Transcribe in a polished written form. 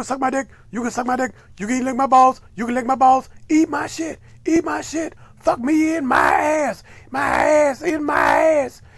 suck my dick. You can suck my dick. You can lick my balls. You can lick my balls. Eat my shit. Eat my shit. Fuck me in my ass. My ass in my ass.